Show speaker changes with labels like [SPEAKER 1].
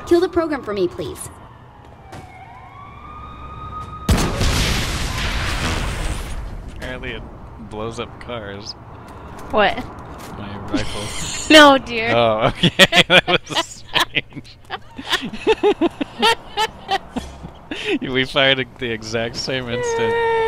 [SPEAKER 1] Kill the program for me, please.
[SPEAKER 2] Apparently it blows up cars.
[SPEAKER 3] What?
[SPEAKER 2] My rifle.
[SPEAKER 3] No, dear.
[SPEAKER 2] Oh, okay. That was strange. We fired at the exact same instant.